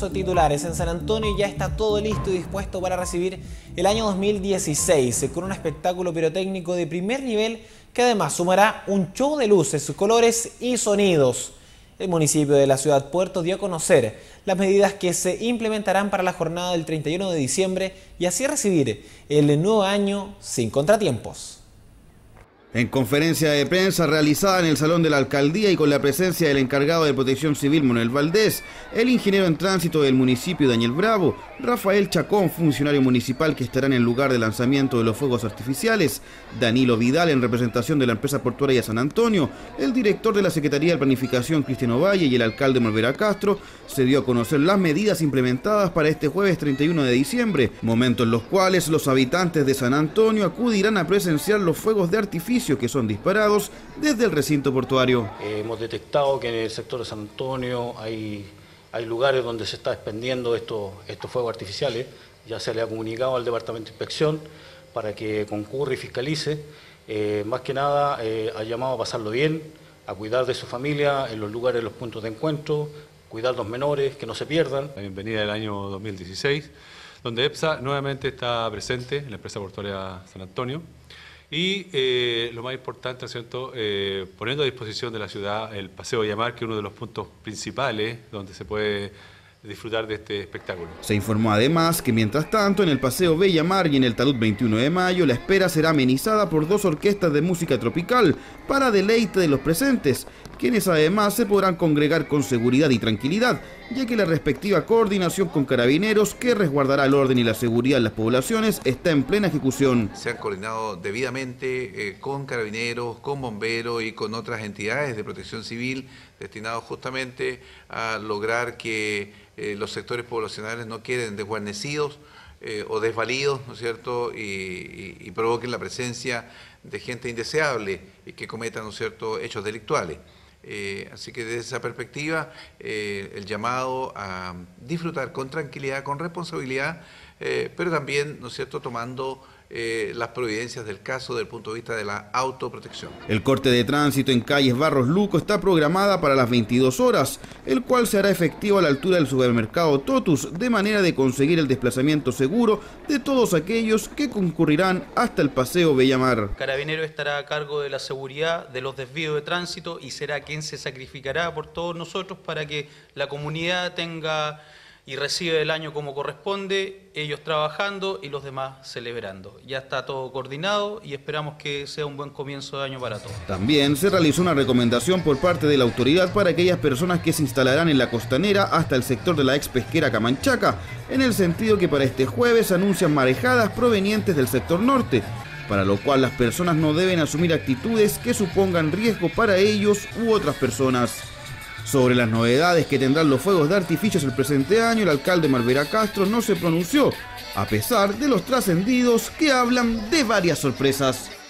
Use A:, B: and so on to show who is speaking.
A: los titulares. En San Antonio ya está todo listo y dispuesto para recibir el año 2016 con un espectáculo pirotécnico de primer nivel que además sumará un show de luces, colores y sonidos. El municipio de la ciudad Puerto dio a conocer las medidas que se implementarán para la jornada del 31 de diciembre y así recibir el nuevo año sin contratiempos.
B: En conferencia de prensa realizada en el Salón de la Alcaldía y con la presencia del encargado de Protección Civil, Manuel Valdés, el ingeniero en tránsito del municipio, Daniel Bravo, Rafael Chacón, funcionario municipal que estará en el lugar de lanzamiento de los fuegos artificiales, Danilo Vidal, en representación de la empresa portuaria San Antonio, el director de la Secretaría de Planificación, Cristiano Valle, y el alcalde Morvera Castro, se dio a conocer las medidas implementadas para este jueves 31 de diciembre, momento en los cuales los habitantes de San Antonio acudirán a presenciar los fuegos de artificio que son disparados desde el recinto portuario.
C: Hemos detectado que en el sector de San Antonio hay lugares donde se está expendiendo estos fuegos artificiales. Ya se le ha comunicado al Departamento de Inspección para que concurra y fiscalice. Más que nada ha llamado a pasarlo bien, a cuidar de su familia en los lugares, los puntos de encuentro, cuidar a los menores, que no se pierdan.
D: La bienvenida del año 2016, donde EPSA nuevamente está presente en la empresa portuaria San Antonio. Y lo más importante, ¿cierto? Poniendo a disposición de la ciudad el Paseo Bella Mar, que es uno de los puntos principales donde se puede disfrutar de este espectáculo.
B: Se informó además que mientras tanto en el Paseo Bella Mar y en el talud 21 de mayo la espera será amenizada por 2 orquestas de música tropical para deleite de los presentes, quienes además se podrán congregar con seguridad y tranquilidad, ya que la respectiva coordinación con Carabineros, que resguardará el orden y la seguridad en las poblaciones, está en plena ejecución.
E: Se han coordinado debidamente con Carabineros, con Bomberos y con otras entidades de protección civil destinados justamente a lograr que los sectores poblacionales no queden desguarnecidos o desvalidos, ¿no es cierto?, y provoquen la presencia de gente indeseable y que cometan, ¿no es cierto?, hechos delictuales. Así que desde esa perspectiva, el llamado a disfrutar con tranquilidad, con responsabilidad, pero también, ¿no es cierto?, tomando las providencias del caso desde el punto de vista de la autoprotección.
B: El corte de tránsito en calles Barros Luco está programada para las 22 horas, el cual se hará efectivo a la altura del supermercado Totus, de manera de conseguir el desplazamiento seguro de todos aquellos que concurrirán hasta el Paseo Bella Mar.
F: Carabineros estará a cargo de la seguridad de los desvíos de tránsito y será quien se sacrificará por todos nosotros para que la comunidad tenga y recibe el año como corresponde, ellos trabajando y los demás celebrando. Ya está todo coordinado y esperamos que sea un buen comienzo de año para todos.
B: También se realizó una recomendación por parte de la autoridad para aquellas personas que se instalarán en la costanera hasta el sector de la ex pesquera Camanchaca, en el sentido que para este jueves anuncian marejadas provenientes del sector norte, para lo cual las personas no deben asumir actitudes que supongan riesgo para ellos u otras personas. Sobre las novedades que tendrán los fuegos de artificios el presente año, el alcalde Morvera Castro no se pronunció, a pesar de los trascendidos que hablan de varias sorpresas.